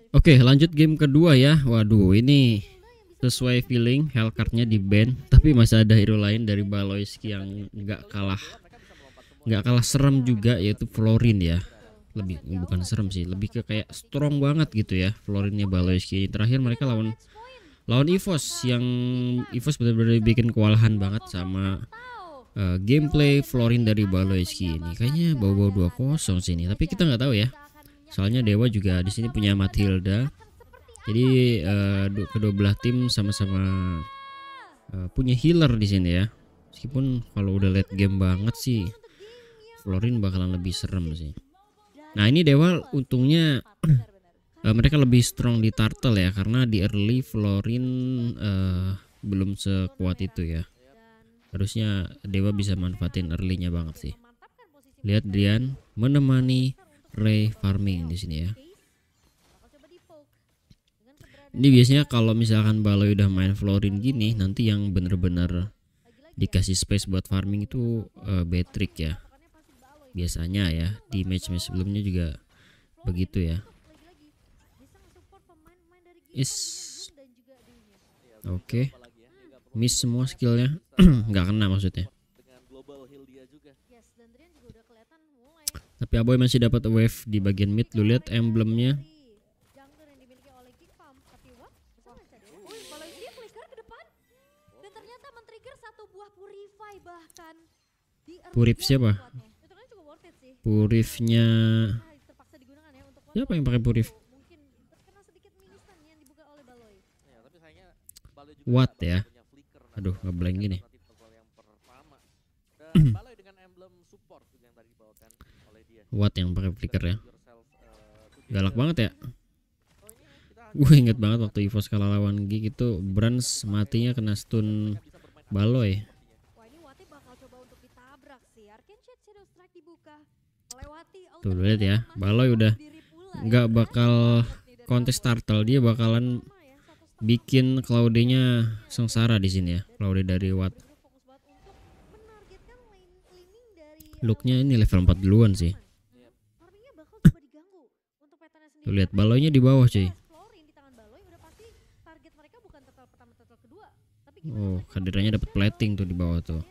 Oke, lanjut game kedua ya. Waduh, ini sesuai feeling Hellcard-nya di ban, tapi masih ada hero lain dari Baloyski yang nggak kalah serem juga, yaitu Florin ya. Lebih bukan serem sih, lebih ke kayak strong banget gitu ya Florinnya Baloyski. Terakhir mereka lawan EVOS, yang EVOS benar-benar bikin kewalahan banget sama gameplay Florin dari Baloyski ini. Kayaknya bawa 2-0 sini, tapi kita nggak tahu ya. Soalnya Dewa juga di sini punya Matilda. Jadi kedua belah tim sama-sama punya healer di sini ya. Meskipun kalau udah late game banget sih Florin bakalan lebih serem sih. Nah, ini Dewa untungnya mereka lebih strong di turtle ya, karena di early Florin belum sekuat itu ya. Harusnya Dewa bisa manfaatin early-nya banget sih. Lihat Drian menemani Ray farming di sini ya. Ini biasanya kalau misalkan Baloy udah main Florin gini, nanti yang bener-bener dikasih space buat farming itu Beatrix ya. Biasanya ya, di match-match sebelumnya juga begitu ya. Oke. Miss semua skillnya. Nggak kena maksudnya. Tapi Aboy masih dapat wave di bagian mid. Lu lihat emblemnya. Purif siapa? Purifnya siapa yang pakai purif? What ya? Aduh, ngeblank gini. What yang pakai flicker ya? Galak banget ya. Gue inget banget waktu EVOS kalah lawan Gig itu Brans matinya kena stun Baloy. Tuh lihat ya, Baloy udah nggak bakal kontes turtle, dia bakalan bikin Claude-nya sengsara di sini ya. Claude dari Watt. Looknya ini level 4 duluan sih. Tuh lihat Baloy-nya di bawah cuy. Oh, Kadiranya dapat plating tuh di bawah tuh.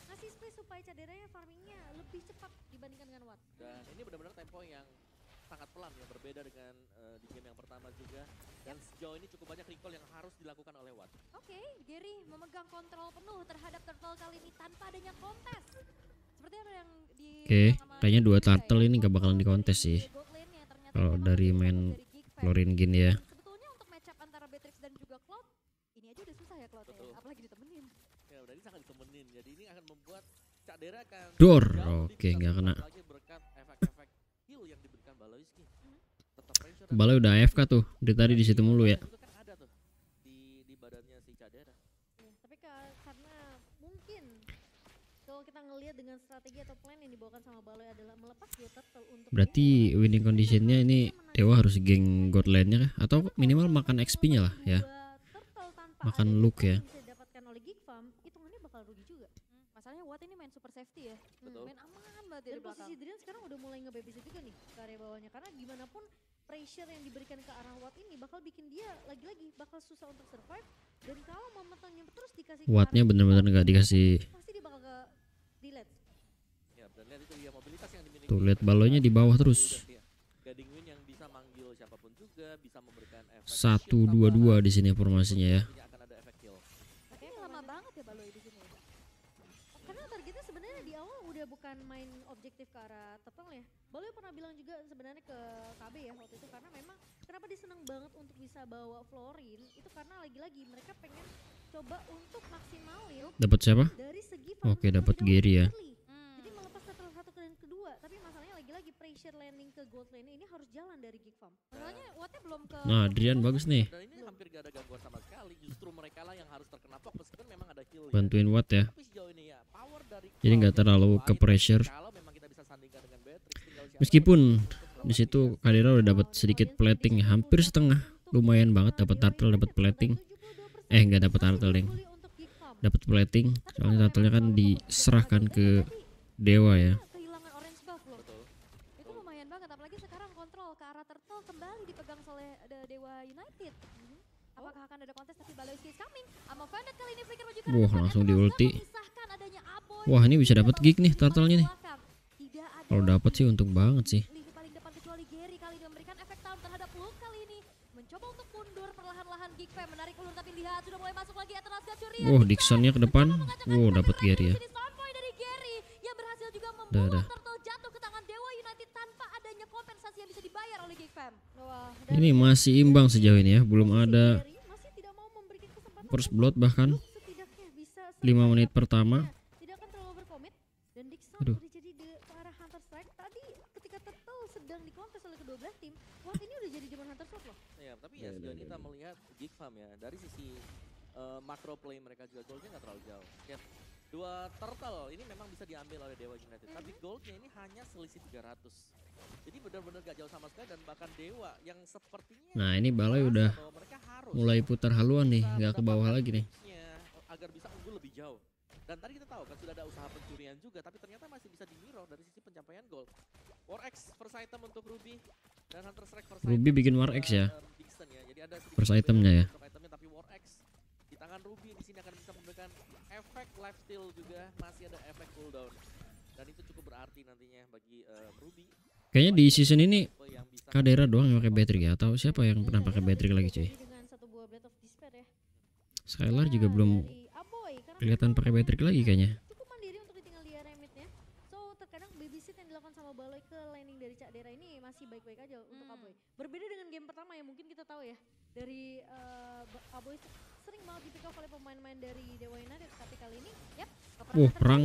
Gary memegang kontrol penuh terhadap turtle kali ini tanpa adanya kontes. Seperti ada yang di kayaknya dua turtle ini gak bakalan dikontes sih. Kalau dari main Florin gini ya. Sebetulnya untuk match up antara Beatrix dan juga Cloud, ini aja udah susah ya Cloud ya, apalagi ditemenin. Ya udah ini sangat ditemenin. Jadi ini akan membuat Cak Dera kan Dor. Oke, nggak kena. Baloy udah AFK tuh. Dari tadi di situ mulu ya. Dengan strategi atau plan yang dibawakan sama Baloy adalah melepas dua turtle untuk berarti winning conditionnya ini Dewa harus geng god lane-nya kah? Atau minimal makan XP-nya lah ya. Makan look ya. Didapatkan oleh Geek Farm, hitungannya bakal rugi juga. Masalahnya Watt ini main super safety ya. Main aman banget ya. Dan posisi Drian sekarang udah mulai nge-babysit juga nih ke area bawahnya, karena gimana pun pressure yang diberikan ke arah Watt ini bakal bikin dia lagi-lagi bakal susah untuk survive. Dan kalau momentumnya terus dikasih Watt-nya bener-bener nggak dikasih. Pasti dia bakal ke delete. Ya, dan lihat itu dia mobilitas yang dimiliki. Tuh lihat Baloy-nya di bawah terus. Gading Win yang bisa manggil siapapun juga, bisa memberikan efek 1-2-2 di sini formasinya ya. akan ada efek kill. Tapi lama banget ya Baloy di sini. Karena targetnya sebenarnya di awal udah bukan main objektif ke arah turtle ya. Baloy pernah bilang juga sebenarnya ke KB ya waktu itu, karena memang kenapa dia seneng banget untuk bisa bawa Florin itu karena lagi-lagi mereka pengen coba untuk maksimalin. Dapat siapa? Dari segi Oke, dapat Gary ya. Jadi melepas turtle satu dan kedua, tapi masalahnya lagi-lagi pressure landing ke gold lane ini harus jalan dari Geek Farm. Masalahnya Wattnya belum ke. Nah, Adrian bagus nih. Dan ini hampir gak ada gangguan sama sekali. Justru mereka lah yang harus terkena pok meskipun memang ada kill. Bantuin Watt ya. Tapi sejauh ini ya power dari Jadi nggak terlalu ke pressure. kalau memang kita bisa sandingkan dengan Beatrix, tinggal siapa Meskipun di situ Kadira udah dapat sedikit plating, hampir setengah. Lumayan banget dapat turtle, dapat plating. Nggak dapat turtle ding. Dapat plating. Soalnya turtle-nya kan diserahkan ke Dewa ya. Kehilangan orange buff loh. Itu lumayan banget, apalagi sekarang kontrol ke arah turtle kembali dipegang oleh ada Dewa United. Apakah akan ada kontes tapi Baloy is coming. Ama Vandit kali ini flicker menuju ke Wah, depan. langsung di Emerald ulti. memisahkan adanya Aboy. Wah, ini bisa dapat gig nih turtle-nya nih. Tidak ada Kalau dapat sih untung banget sih. lini paling depan kecuali Gary kali ini memberikan efek down terhadap Luke kali ini. Mencoba untuk mundur perlahan-lahan Geek Fam menarik ulur tapi lihat sudah mulai masuk lagi Eternal Curian. Wah, Dixonnya ke depan. Wow, dapat Gary ya. Soundpoint dari Gary yang berhasil juga Dah, membuat dah. Turtle jatuh ke tangan Dewa United tanpa adanya kompensasi yang bisa dibayar oleh Geek Fam. Wah, Ini masih imbang sejauh ini ya. Belum ada Gary masih tidak mau memberikan kesempatan first blood bahkan. setidaknya bisa 5 menit pertama. tidak akan terlalu berkomit dan Dixon Aduh. udah jadi ke arah Hunter Strike tadi ketika Turtle sedang dikontes oleh kedua belah tim. Wah, ini udah jadi zaman Hunter Strike loh. Ya, tapi ya sejauh ini kita melihat Geek Farm ya dari sisi macro play mereka juga goldnya nggak terlalu jauh. Ya, dua turtle ini memang bisa diambil oleh Dewa United, tapi goldnya ini hanya selisih 300. Jadi benar-benar gak jauh sama sekali dan bahkan Dewa yang sepertinya Nah, ini Baloy merasa udah bahwa mereka harus mulai putar haluan nih, bisa nggak ke bawah mendapatkan lagi nih. tipsnya agar bisa unggul lebih jauh. Dan tadi kita tahu kan sudah ada usaha pencurian juga, tapi ternyata masih bisa di mirror dari sisi pencapaian gold. War X first item untuk Ruby dan Hunter Strike first Ruby item bikin untuk, War X ya. Dixon ya. Jadi ada sedikit First perbedaan itemnya ya. untuk itemnya, tapi War X di tangan Ruby di sini akan bisa memberikan efek lifesteal juga, masih ada efek cooldown. Dan itu cukup berarti nantinya bagi Ruby. Kayaknya di season ini Yang bisa Kadera doang yang pakai battery ya, atau siapa yang pernah pakai battery lagi cuy? Dengan satu buah Blade of Despair ya. Skylar juga belum Dari Aboy, karena kelihatan pakai battery lagi kayaknya. cukup mandiri untuk ditinggal di area midnya. So terkadang babysit yang dilakukan sama Baloy ke landing dari Cak Dera ini masih baik-baik aja untuk Aboy. Berbeda dengan game pertama yang mungkin kita tahu ya, dari Aboy sering banget di pick off oleh pemain-pemain dari Dewa United, tapi kali ini yap Wah, perang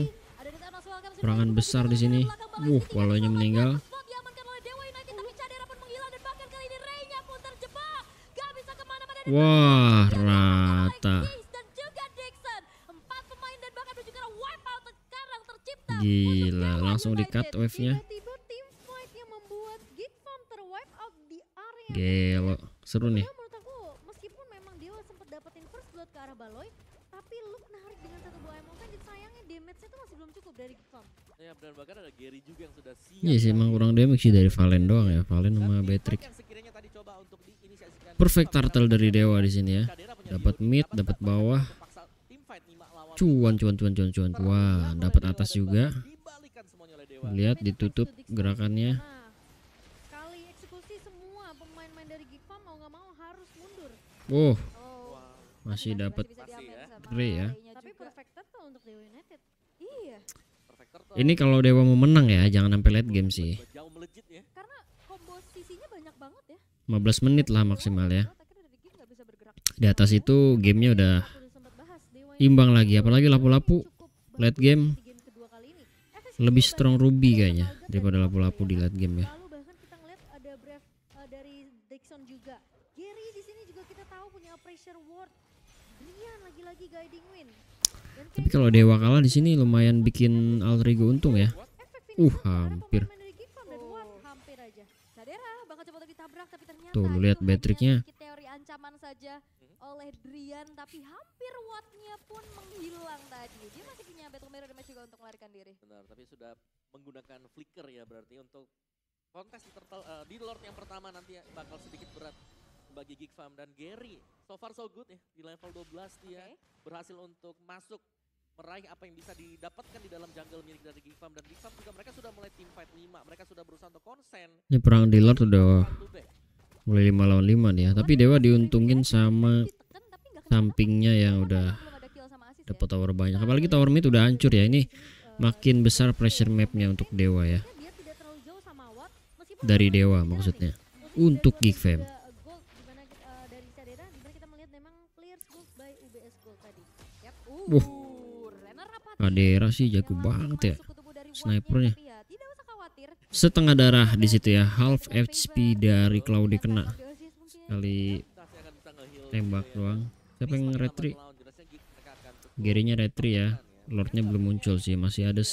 perangan besar di sini. Baloynya meninggal. Diamankan oleh Dewa United tapi Cak Dera pun menghilang dan bahkan kali ini Ray-nya pun terjebak. Gak bisa kemana-mana. Dan Wah, rata. dan juga Dixon. 4 pemain dan bahkan juga wipe out sekarang tercipta. Gila, langsung di cut wave-nya. tiba-tiba team fight yang membuat Geek Farm terwipe out di area Gelo, seru nih. Ya, menurut aku meskipun memang Dewa sempat dapetin first blood ke arah Baloy, tapi Luke narik dengan satu buah emote dan sayangnya damage-nya tuh masih belum cukup dari Geek Farm. ya, dan bahkan ada Gary juga yang sudah siap. Iya sih, emang kurang damage sih dari Valen doang ya. Valen sama Beatrix. Yang sekiranya tadi coba untuk diinisiasikan Perfect turtle dari Dewa di sini ya. Kadera punya Dapat build, mid, dapat dapat stun, bawah. paksa tim fight 5 lawan Cuan. Wah, dapat atas juga. dibalikan semuanya oleh Dewa. Lihat ditutup gerakannya. Nah, sekali eksekusi semua pemain-pemain dari Geek Farm mau nggak mau harus mundur. Oh, Oh, Wah, masih dapat bisa diamen sama Ray ya. Ray-nya Tapi juga. perfect turtle untuk Dewa United. Iya, perfect turtle. Ini kalau Dewa mau menang ya, jangan sampai late game sih. Jauh melejit ya. karena komposisinya banyak banget ya. 15 menit lah maksimal ya. Akhirnya dari game nggak bisa bergerak. Di atas itu gamenya udah Aku sempat bahas Dewa imbang lagi, apalagi lapu-lapu cukup late game di game kedua kali ini. lebih strong Ruby kayaknya daripada lapu-lapu di late game ya. Lalu bahkan kita ngeliat ada Brave dari Dixon juga. Gary di sini juga kita tahu punya pressure ward. Brian lagi-lagi guiding win. Dan Tapi kalau Dewa kalah di sini lumayan bikin Alter Ego untung ya. efek finish hampir. pemain dari Geek Farm dan ward hampir aja. Cadera bakal coba untuk ditabrak tapi ternyata Tuh, lu itu lihat hanya Beatrix-nya. sedikit teori ancaman saja oleh Drian tapi hampir wattnya pun menghilang tadi. Dia masih punya battle mirror damage juga untuk melarikan diri. Benar, tapi sudah menggunakan flicker ya berarti untuk kontes di turtle di Lord yang pertama nanti bakal sedikit berat bagi Geek Farm dan Gary. So far so good ya di level 12 dia berhasil untuk masuk meraih apa yang bisa didapatkan di dalam jungle milik dari Geek Farm dan Geek Farm juga mereka sudah mulai team fight 5. Mereka sudah berusaha untuk konsen. Ini perang di Lord udah Front to back. mulai 5 lawan 5 nih ya. Tapi Dewa diuntungin sama Ditekan tapi nggak kena sampingnya yang udah belum ada kill sama assist ya. dapat tower banyak. Apalagi tower mid udah hancur ya. Ini makin besar pressure mapnya untuk Dewa ya. dia tidak terlalu jauh sama Watt meskipun Dari memang Dewa ada maksudnya. nih. Untuk Dari Geek Fam. ada gold di mana dari Cadera di mana kita melihat memang players gold by UBS gold tadi. Yap. Wah. Renner Rapati Kadera sih yang jago langsung banget ya. masuk ke tubuh dari Snipernya. Wattnya, tapi ya tidak usah khawatir. Setengah darah di situ ya. Half HP dari Cloudy kena. Kali Pasti akan bisa nge-heal tembak juga ya. doang. Siapa yang Miss retri? pada lawan, jelasnya Geek mereka akan cukup Gary-nya retri ya. Lordnya belum muncul sih. Masih ada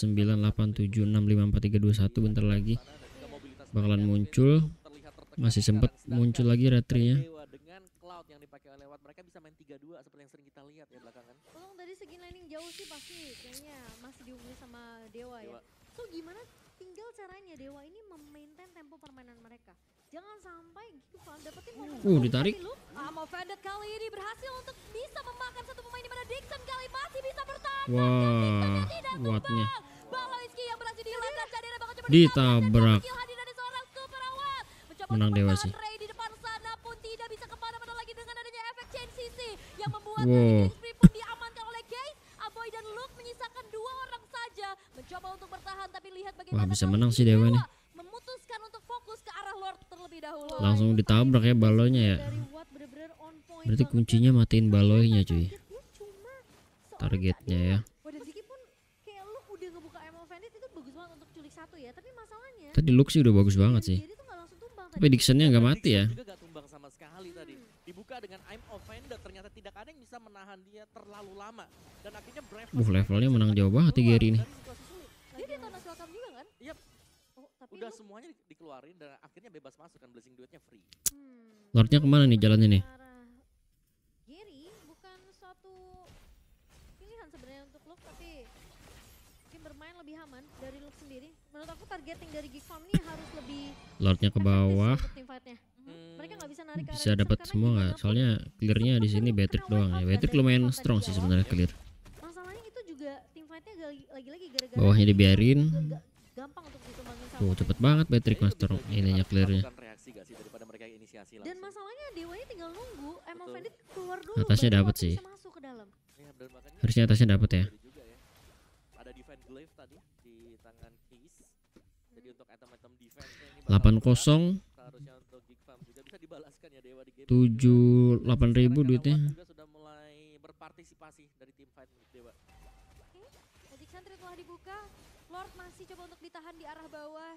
987654321 bentar lagi sana dan juga mobilitas bakalan mereka muncul. terlihat tertekan Masih sempat sekarang. muncul lagi retrinya. Dewa dengan cloud yang dipakai oleh Watt mereka bisa main 3-2 seperti yang sering kita lihat ya belakangan. Tolong dari segi laning jauh sih pasti kayaknya masih diungguli sama Dewa ya. Dewa. So So gimana tinggal caranya Dewa ini memaintain tempo permainan mereka. Jangan sampai Gifam dapetin momen. Ditarik. Amo Bandit kali ini berhasil untuk bisa memakan satu pemain di mana Dixon kali masih bisa bertahan. Wah, wattnya Baloiski yang berhasil dihilangkan. Jadira bakal coba ditabrak. kill hadir dari seorang super awat. Mencoba Menang untuk Dewa menahan sih. Ray di depan sana pun tidak bisa kemana-mana lagi dengan adanya efek chain CC yang membuat Wow. Killing Spree pun diamankan oleh Case. Aboy dan Luke menyisakan 2 orang saja mencoba untuk bertahan, tapi lihat bagaimana Wah, bisa kali menang ini sih Dewa nih. memutuskan untuk fokus ke arah Lord terlebih dahulu. Langsung ditabrak ya balonya ya. Dari Watt bener-bener on point Berarti banget. kuncinya matiin baloynya cuy. Targetnya cuma seorang Targetnya Kak ya. Dewa. Wah, dan Ziki pun kayak lu udah ngebuka Emo Bandit itu bagus banget untuk culik 1 ya. Tapi masalahnya Tadi Lux sih udah bagus banget sih. Jerry tuh nggak langsung tumbang Tapi Dixonnya nggak mati ya. Dixon juga gak tumbang sama sekali tadi. Dibuka dengan I'm Offender, ternyata tidak ada yang bisa menahan dia terlalu lama. Dan akhirnya Brave Levelnya menang jauh banget nih Gary nih. Dia di Tanah Welcome juga kan? Iya, Oh, tapi udah lu- semuanya dikeluarin dan akhirnya bebas masuk kan, blessing duetnya free. Lordnya kemana nih jalannya nih? Arah Gary bukan suatu pilihan sebenarnya untuk Luke, tapi mungkin bermain lebih aman dari Luke sendiri. Menurut aku targeting dari Geek Farm ini harus lebih Lordnya ke bawah. efektif untuk teamfight-nya. Mereka nggak bisa narik ke arah Bisa Dixon dapat karena semua nggak? gimana pun Soalnya clearnya di sini Beatrix doang ya. Beatrix lumayan strong sih sebenarnya clear. masalahnya itu juga teamfight-nya lagi-lagi gara-gara Bawahnya dibiarin. gampang untuk ditumbangin sama Tuh mereka. cepet banget Beatrix master ininya clearnya. Melakukan reaksi gak sih daripada mereka yang inisiasi Dan langsung. masalahnya Dewa ini tinggal nunggu Emo Betul. Bandit keluar dulu. Atasnya baru dapet Watt sih. bisa masuk ke dalam. Ya, dan makanya Harusnya atasnya dapet ya. dari juga ya. Ada defense glaive tadi di tangan Case. Jadi untuk item-item defense-nya ini bakal 8-0, seharusnya untuk Geek Farm juga bisa dibalaskan ya Dewa di game. 78 ribu Sekarang duitnya. Watt juga sudah mulai berpartisipasi dari tim fight milik Dewa. Magic Sentry telah dibuka. Lord masih coba untuk ditahan di arah bawah.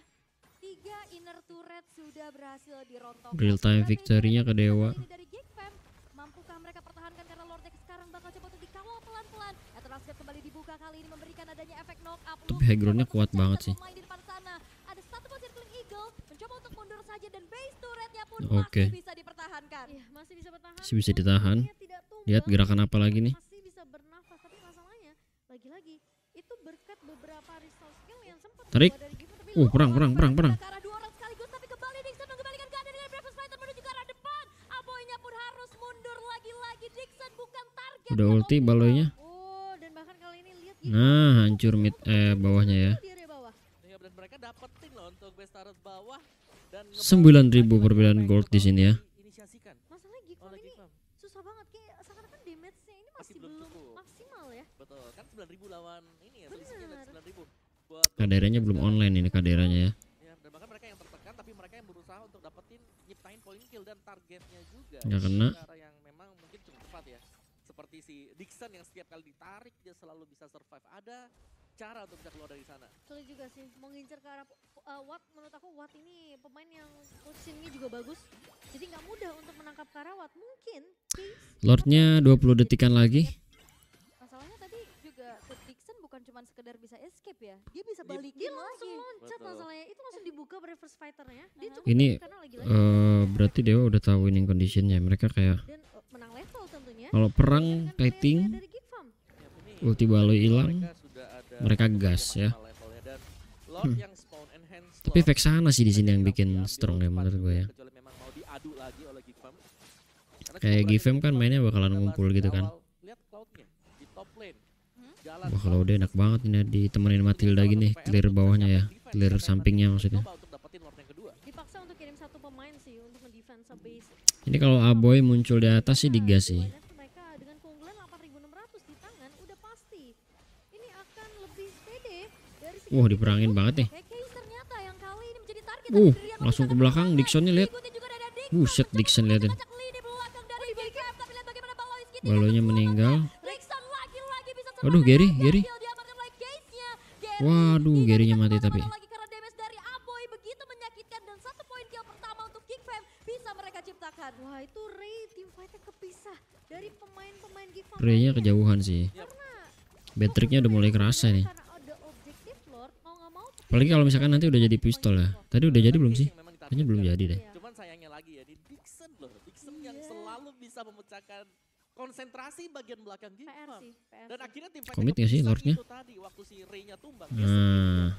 3 inner turret sudah berhasil dirontokkan. Real time Dan victory-nya ke Dewa. ini dari Geek Fam. Mampukah mereka pertahankan karena Lord Deck sekarang bakal coba untuk dikawal pelan-pelan. Eternal Scape kembali dibuka kali ini memberikan adanya efek knock up. Tapi high ground-nya kuat banget sih. Pemain di depan sana. Ada satu pun Circling Eagle mencoba untuk mundur saja dan base turretnya pun Oke. masih bisa dipertahankan. Iya, masih bisa bertahan. Masih bisa ditahan. Sepertinya tidak tumbang, Lihat gerakan apa lagi nih. masih bisa bernafas, tapi masalahnya lagi-lagi itu berkat beberapa resource skill yang sempat Tarik. keluar dari Gifu, tapi Perang. Ke arah 2 orang sekaligus tapi kembali Dixon mengembalikan keadaan dengan Bravos Fighter menuju ke arah depan. Aboynya pun harus mundur lagi-lagi. Dixon bukan target. Udah ulti baloynya. Oh, dan bahkan kali ini lihat Gifu Nah, hancur mid bawahnya ya. di area bawah. Ya, dan mereka dapetin loh untuk base turret bawah dan 9.000 perbedaan gold di sini ya. Inisiasikan Masalahnya Gifu oleh ini Geek Farm. susah banget, kayak seakan-akan damage-nya ini masih belum belum cukup. maksimal ya. Betul, kan 9.000 lawan ini ya, selisihnya Benar. 9.000. Buat Kaderanya belum online ini kaderanya ya. ya, dan bahkan mereka yang tertekan tapi mereka yang berusaha untuk dapetin nyiptain point kill dan targetnya juga. Nggak kena. Cara yang memang mungkin cukup tepat ya. Seperti si Dixon yang setiap kali ditarik dia selalu bisa survive. Ada cara untuk bisa keluar dari sana. Sulit juga sih mau ngincer ke arah Watt. Menurut aku Watt ini pemain yang positioningnya juga bagus, jadi nggak mudah untuk menangkap ke arah Watt. Mungkin Case Lordnya 20 detikan lagi. Masalahnya tadi juga Dixon bukan cuma sekedar bisa escape ya. Dia bisa Dia- balikin dia langsung lagi. loncat, Betul. masalahnya itu langsung dibuka reverse fighternya. Dia cukup Ini baik karena lagi-lagi berarti Dewa udah tahu winning conditionnya. Mereka kayak dan menang level tentunya. kalau perang Dengan fighting, player dari Geek Farm. Ya, ini ulti baloy hilang. mereka sudah ada mereka gas ya. levelnya dan Lord yang spawn enhance Tapi Lord Vexana sih di sini yang bikin diambil strong ya cepat menurut gue ya. kecuali memang mau diadu lagi oleh Geek Farm. Karena Kayak cukup Gifem berani kan Geek mainnya Farm bakalan udah bahas ngumpul di gitu kan. awal. Lihat Cloud-nya di top lane. Jalan Wah kalau udah enak banget ini ditemenin Matilda gini, clear bawahnya ya, clear sampingnya maksudnya. coba untuk dapetin Lord yang kedua. Dipaksa untuk kirim satu pemain sih untuk mendefense base. Ini kalau Aboy muncul di atas sih digas sih. Mereka dengan keunggulan 8.600 di tangan udah pasti ini akan lebih pede dari segi Wah diperangin banget nih. Kayak Case ternyata yang kali ini menjadi target. Langsung ke belakang Dixonnya lihat. Buset Dixon liatin. Acak lini belakang dari Geek Fam, tapi lihat bagaimana Baloiski tidak Baloynya bisa meninggal. Dixon lagi-lagi bisa Waduh, Gary. kill diamankan oleh Case-nya. Gary Waduh, tidak Gary-nya bisa mati tapi. kemana-mana lagi karena damage dari Aboy begitu menyakitkan dan 1 poin kill pertama untuk Geek Fam bisa mereka ciptakan. Wah itu Ray tim fight-nya kepisah dari pemain-pemain Geek Farm. Ray-nya kejauhan sih. Beatrix-nya udah mulai kerasa nih. Karena ada objektif Lord, mau nggak mau Apalagi kalau misalkan nanti udah jadi pistol ya. Tadi udah jadi belum sih? Yang memang Kayaknya belum ditargetkan. jadi deh. Cuman sayangnya lagi ya di Dixon loh. Dixon yang selalu bisa memecahkan konsentrasi bagian belakang Geek PR Farm. sih, PR Dan sih. akhirnya tim fight Komit nggak sih Lordnya? itu tadi waktu si Ray-nya tumbang. Nah,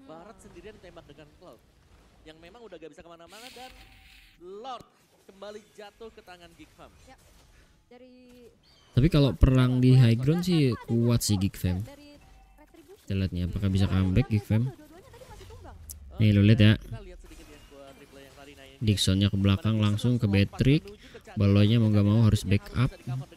Barat sendirian ditembak dengan Cloud. Yang memang udah gak bisa kemana-mana dan Lord kembali jatuh ke tangan Geekfam. Ya. Dari Tapi kalau perang di high ground sih kuat sih Geekfam. dari Retribution. Kita lihat nih apakah bisa comeback Geekfam. Dua-duanya tadi masih tumbang. Nih lo lihat ya. Kita lihat sedikit ya buat replay yang tadi. Nah, ini Dixonnya ke belakang langsung ke Beatrix. Baloynya mau gak mau harus backup.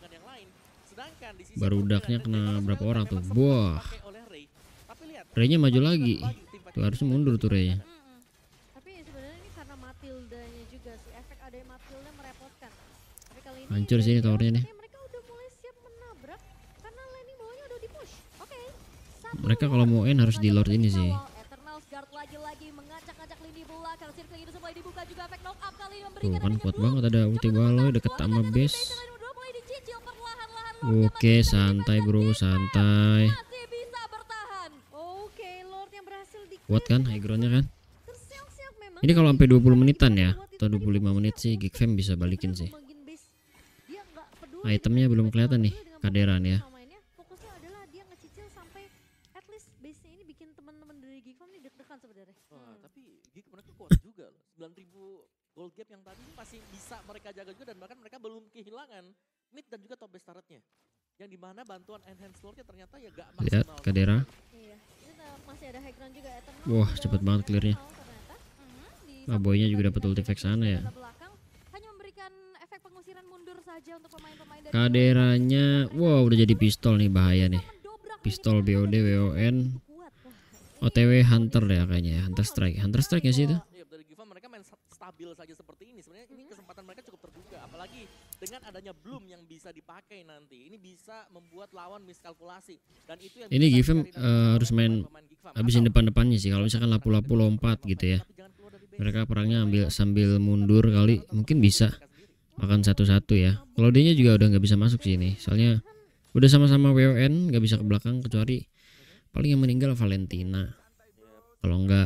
Barudaknya kena berapa orang tuh. Wah, Ray-nya maju lagi. Tuh harusnya mundur tuh Ray-nya. Tapi sebenarnya ini karena Matildanya juga sih, efek ada Matilda merepotkan. Tapi kali ini Hancur sih ini towernya nih. mereka udah mulai siap menabrak karena landing bawahnya udah di push. Oke. Mereka kalau mau end harus di Lord ini sih. Eternal Guard lagi-lagi mengacak-acak lini belakang. Circle itu mulai dibuka juga efek knock up kali ini Tuh memberikan kan adanya kuat blue. banget ada ulti Baloy deket sama base. Mulai dicicil perlahan-lahan. Oke, santai bro, santai. Masih bisa bertahan. Oke, Lord yang berhasil di Kuat kan high groundnya kan? tersiok-siok memang. Ini kalau sampai 20 menitan ya atau 25 menit sih Geekfam bisa balikin sih. Bagian base. Dia nggak peduli Itemnya belum kelihatan nih, kaderan ya. sama mainnya. Fokusnya adalah dia ngecicil sampai at least base-nya ini bikin teman-teman dari Geekfam ini deg-degan sebenarnya. Wah, tapi Geek mereka kuat juga loh. 9.000 gold gap yang tadi masih bisa mereka jaga juga dan bahkan mereka belum kehilangan mid dan juga top base turretnya. Yang dimana bantuan enhance lordnya ternyata ya gak maksimal. Lihat Kadera. Iya. Ini masih ada high ground juga Eternal. Wah, di cepet dalam banget clearnya. ternyata. Ah, boynya juga dapat ulti fake sana ya. Belakang hanya memberikan efek pengusiran mundur saja untuk pemain-pemain dari Kaderanya, wow udah jadi pistol nih bahaya nih. mendobrak Pistol BOD, WON, kuat. OTW Hunter ya kayaknya ya. Hunter Strike. Hunter Strike ya sih itu? Iya, dari Giva mereka main stabil saja seperti ini. Sebenarnya ini kesempatan mereka cukup terbuka. Apalagi dengan adanya Bloom yang bisa dipakai nanti. Ini bisa membuat lawan miskalkulasi. Dan itu yang Ini bisa Givem dicari nanti harus oleh main pemain Geekfam. habisin Atau depan-depannya sih. Kalau misalkan lapu-lapu lompat gitu ya. tapi jangan keluar dari base. Mereka perangnya sambil mundur kali. Mungkin bisa makan satu-satu ya. Kalau dia juga udah nggak bisa masuk sih ini. Soalnya udah sama-sama WON nggak bisa ke belakang kecuali paling yang meninggal Valentina. Kalau enggak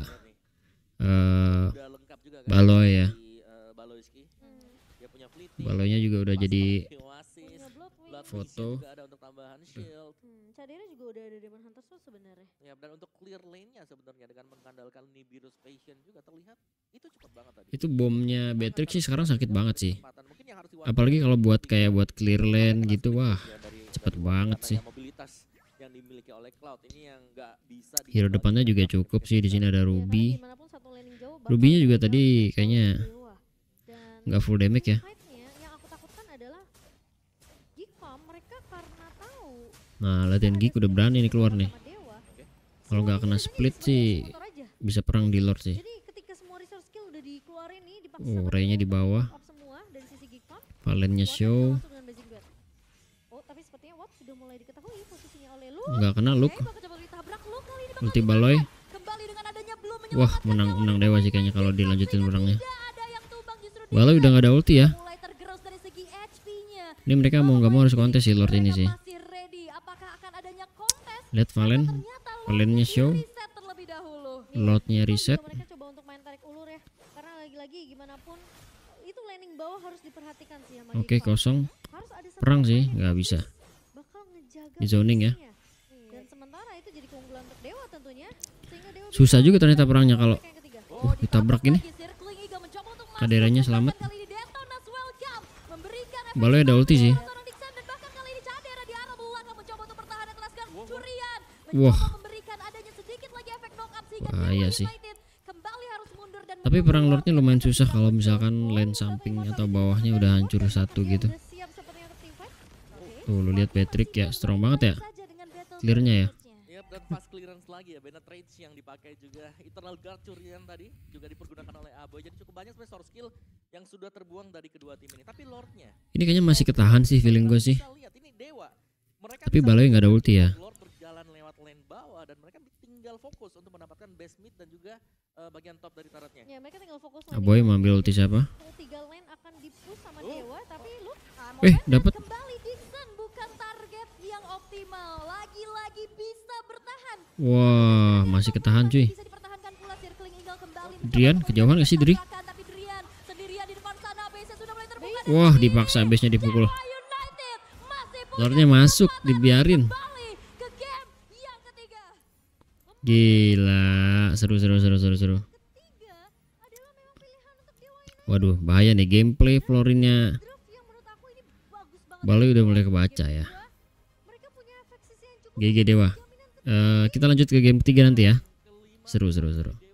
Udah lengkap juga kan Baloy ya. di, Baloyski. Dia punya fleeting. Baloynya juga udah jadi Oasis. Blood foto. juga ada untuk tambahan shield. Cadera juga udah ada Demon Hunter Sword sebenarnya. Ya, dan untuk clear lane-nya sebenarnya dengan mengandalkan Nibiru's Passion juga terlihat itu cepat banget tadi. itu bomnya Beatrix sih sekarang sakit banget sih. Mungkin yang harus diwaspadai Apalagi kalau buat kayak buat clear lane adalah gitu, wah speed ya dari cepet Watt banget karena sih. ya mobilitas yang dimiliki oleh Cloud ini yang nggak bisa Hero depannya juga cukup sih. Di sini ada Karena Ruby. dimanapun satu landing jauh bakal Ruby-nya juga ada tadi kayaknya dewa. Dan nggak full damage ya. fight-nya yang aku takutkan adalah Geekfam mereka karena tahu Nah, latihan Geek udah berani nih keluar nih. sama dewa. Kalau nggak kena split sih Motor aja. bisa perang di Lord sih. Jadi ketika semua resource skill udah dikeluarin nih dipaksa Oh, sama Ray-nya dewa di bawah. up semua dari sisi Geekfam. Valennya show. Langsung dengan Blazing Guard. Oh, tapi sepertinya Watt sudah mulai diketahui posisinya oleh Lu. Nggak kena Luke. Oke, bakal coba ditabrak Lu kali ini bakal Ulti Baloy. kembali dengan adanya Bloom Wah, menang dewa sih kayaknya kalau dilanjutin perangnya. tidak ada yang tumbang justru Baloy udah nggak ada ulti ya. mulai tergerus dari segi HP-nya. Ini mereka mau nggak mau harus kontes sih Lord ini sih. Masih ready. Apakah akan adanya kontes? Lihat Valen. Ternyata Valennya show. reset terlebih dahulu. Lordnya Juga reset. mereka coba untuk main tarik ulur ya. Karena lagi-lagi gimana pun itu landing bawah harus diperhatikan sih sama Oke, Geekfam. kosong. Harus ada satu Perang sih pemain yang nggak bisa. bakal ngejaga Di zoning ya. posisinya. Dan sementara itu jadi keunggulan untuk Dewa tentunya. Sehingga Dewa Susah bisa juga ternyata perangnya kalau mereka yang ketiga. ditabrak ini. Circling Eagle mencoba untuk masuk. Kaderanya selamat. Kali ini Detonas welcome. Memberikan efek Baloy ada ulti sih. seorang Dixon dan bahkan kali ini Cadera di arah belakang mencoba untuk bertahan ataskan Curian. Wah. Mencoba memberikan adanya sedikit lagi efek knock up sehingga Wah, Dewa iya sih. United kembali harus mundur dan Tapi mencoba perang Lordnya lumayan susah kalau misalkan lane samping atau bawahnya udah hancur satu gitu. Udah siap sepertinya untuk teamfight. Oke. Tuh lu lihat Patrick ya strong banget ya. saja dengan battle Clearnya ya. Yap, dan fast clearance lagi ya, penetrate yang dipakai juga. Eternal Guard Curian tadi juga dipergunakan oleh Aboy. Jadi cukup banyak sebenarnya source skill yang sudah terbuang dari kedua tim ini. Tapi Lordnya Ini kayaknya masih ketahan sih feeling gue sih. bisa lihat ini Dewa. Mereka Tapi bisa Baloy nggak ada ulti ya. Lord berjalan lewat lane bawah dan mereka tinggal fokus untuk mendapatkan base mid dan juga bagian top dari turretnya. Ya mereka tinggal fokus Aboy mau ambil ulti siapa? tiga lane akan di-push sama Dewa tapi lu Dapat. kembali Dixon bukan target yang optimal. Lagi-lagi bisa bertahan. Wah, masih ketahan cuy. Bisa dipertahankan pula Circling Eagle kembali. Drian kejauhan gak sih Dri? Tapi Drian sendirian di depan sana. Base sudah mulai terbuka. Wah, dipaksa base-nya dipukul. United masih punya Lordnya masuk, dibiarin. kembali ke game yang ketiga. Gila, seru. Ketiga adalah memang pilihan untuk Dewa United. Waduh, bahaya nih gameplay Florinnya. Draft yang menurut aku ini bagus banget. Baloi udah mulai kebaca ya. Mereka punya efek sisi yang cukup GG Dewa. dominan. Kita lanjut ke game ketiga nanti ya. Seru. Dia